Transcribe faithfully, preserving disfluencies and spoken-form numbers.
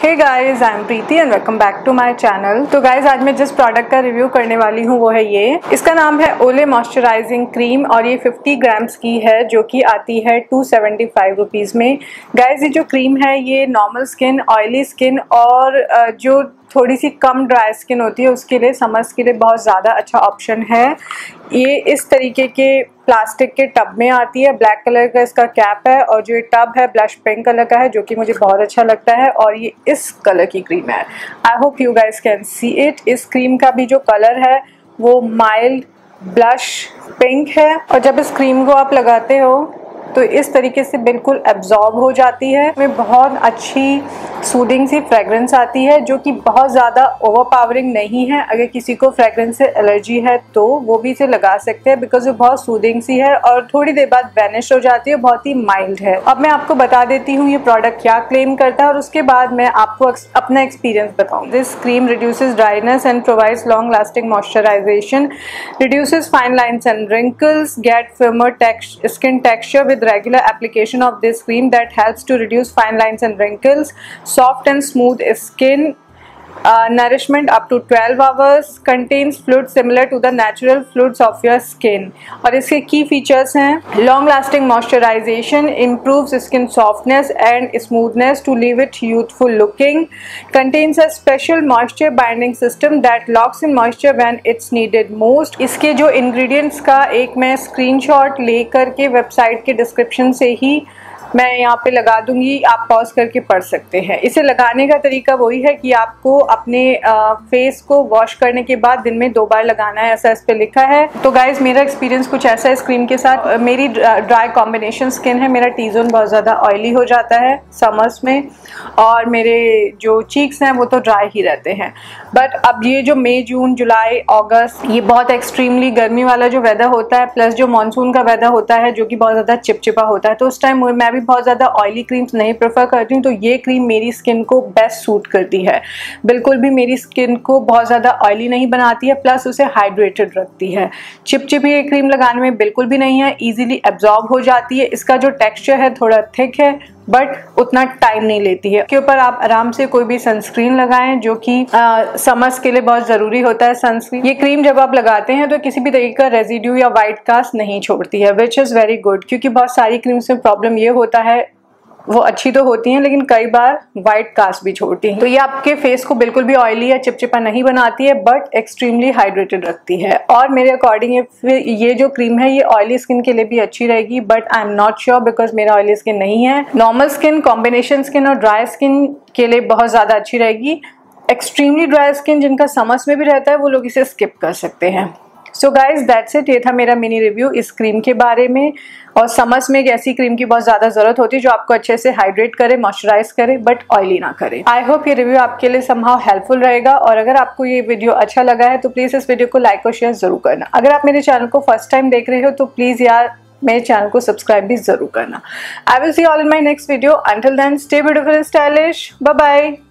Hey guys, I am Preeti and welcome back to my channel. तो guys, आज मैं जिस प्रोडक्ट का रिव्यू करने वाली हूँ वो है ये। इसका नाम है ओले मॉइस्चराइजिंग क्रीम और ये फिफ्टी ग्राम्स की है जो कि आती है टू सेवेंटी फाइव रुपीज़ में। गाइस, ये जो क्रीम है ये नॉर्मल स्किन, ऑयली स्किन और जो थोड़ी सी कम ड्राई स्किन होती है उसके लिए, समर्स के लिए बहुत ज़्यादा अच्छा ऑप्शन है। ये इस तरीके के प्लास्टिक के टब में आती है, ब्लैक कलर का इसका कैप है और जो ये टब है ब्लश पिंक कलर का है जो कि मुझे बहुत अच्छा लगता है और ये इस कलर की क्रीम है। I hope you guys can see it. इस क्रीम का भी जो कलर है वो माइल्ड ब्लश पिंक है और जब इस क्रीम को आप लगाते हो तो इस तरीके से बिल्कुल एब्जॉर्ब हो जाती है। में बहुत अच्छी सूदिंग सी फ्रेगरेंस आती है जो कि बहुत ज़्यादा ओवरपावरिंग नहीं है। अगर किसी को फ्रेगरेंस से एलर्जी है तो वो भी इसे लगा सकते हैं बिकॉज वो बहुत सूदिंग सी है और थोड़ी देर बाद वैनिश हो जाती है, बहुत ही माइल्ड है। अब मैं आपको बता देती हूँ ये प्रोडक्ट क्या क्लेम करता है और उसके बाद मैं आपको अपना एक्सपीरियंस बताऊँ। This cream reduces dryness and provides long lasting moisturisation, reduces fine lines and wrinkles, get firmer skin texture with regular application of this cream that helps to reduce fine lines and wrinkles, soft and smooth skin, uh, nourishment up to twelve hours, contains fluid similar to the natural fluids of your skin। और इसके की features हैं long lasting moisturization, improves skin softness and smoothness to leave it youthful looking, contains a special moisture binding system that locks in moisture when it's needed most। इसके जो ingredients का एक मैं screenshot लेकर के वेबसाइट के description से ही मैं यहाँ पे लगा दूंगी, आप पॉज करके पढ़ सकते हैं। इसे लगाने का तरीका वही है कि आपको अपने आ, फेस को वॉश करने के बाद दिन में दो बार लगाना है, ऐसा इस पे लिखा है। तो गाइज, मेरा एक्सपीरियंस कुछ ऐसा है इस क्रीम के साथ। मेरी ड्राई कॉम्बिनेशन स्किन है, मेरा टी जोन बहुत ज़्यादा ऑयली हो जाता है समर्स में और मेरे जो चीक्स हैं वो तो ड्राई ही रहते हैं। बट अब ये जो मई जून जुलाई अगस्त ये बहुत एक्सट्रीमली गर्मी वाला जो वेदर होता है प्लस जो मानसून का वेदर होता है जो कि बहुत ज़्यादा चिपचिपा होता है, तो उस टाइम मैं बहुत ज़्यादा ऑयली क्रीम्स नहीं प्रेफर करती हूँ। तो ये क्रीम मेरी स्किन को बेस्ट सूट करती है, बिल्कुल भी मेरी स्किन को बहुत ज़्यादा ऑयली नहीं बनाती है, प्लस उसे हाइड्रेटेड रखती है। चिपचिपी ये क्रीम लगाने में बिल्कुल भी नहीं है, इजीली एब्जॉर्ब हो जाती है। इसका जो टेक्सचर है थोड़ा थिक है बट उतना टाइम नहीं लेती है। इसके ऊपर आप आराम से कोई भी सनस्क्रीन लगाएं जो कि समर्स के लिए बहुत ज़रूरी होता है सनस्क्रीन। ये क्रीम जब आप लगाते हैं तो किसी भी तरीके का रेजिड्यू या वाइट कास्ट नहीं छोड़ती है, विच इज़ वेरी गुड, क्योंकि बहुत सारी क्रीम्स में प्रॉब्लम ये होता है, वो अच्छी तो होती हैं लेकिन कई बार वाइट कास्ट भी छोड़ती हैं। तो ये आपके फेस को बिल्कुल भी ऑयली या चिपचिपा नहीं बनाती है बट एक्सट्रीमली हाइड्रेटेड रखती है। और मेरे अकॉर्डिंग ये, ये जो क्रीम है ये ऑयली स्किन के लिए भी अच्छी रहेगी, but I am not sure because मेरा ऑयली स्किन नहीं है। नॉर्मल स्किन, कॉम्बिनेशन स्किन और ड्राई स्किन के लिए बहुत ज़्यादा अच्छी रहेगी। एक्सट्रीमली ड्राई स्किन जिनका समर्स में भी रहता है वो लोग इसे स्किप कर सकते हैं। So guys, that's it. ये था मेरा मिनी रिव्यू इस क्रीम के बारे में। और समर्स में एक ऐसी क्रीम की बहुत ज़्यादा ज़रूरत होती है जो आपको अच्छे से हाइड्रेट करे, मॉइस्चराइज करे बट ऑयली ना करे। आई होप ये रिव्यू आपके लिए समहाउ हेल्पफुल रहेगा और अगर आपको ये वीडियो अच्छा लगा है तो प्लीज़ इस वीडियो को लाइक और शेयर ज़रूर करना। अगर आप मेरे चैनल को फर्स्ट टाइम देख रहे हो तो प्लीज़ यार मेरे चैनल को सब्सक्राइब भी ज़रूर करना। I will see all in my next video. Until then, stay beautiful and stylish. Bye bye.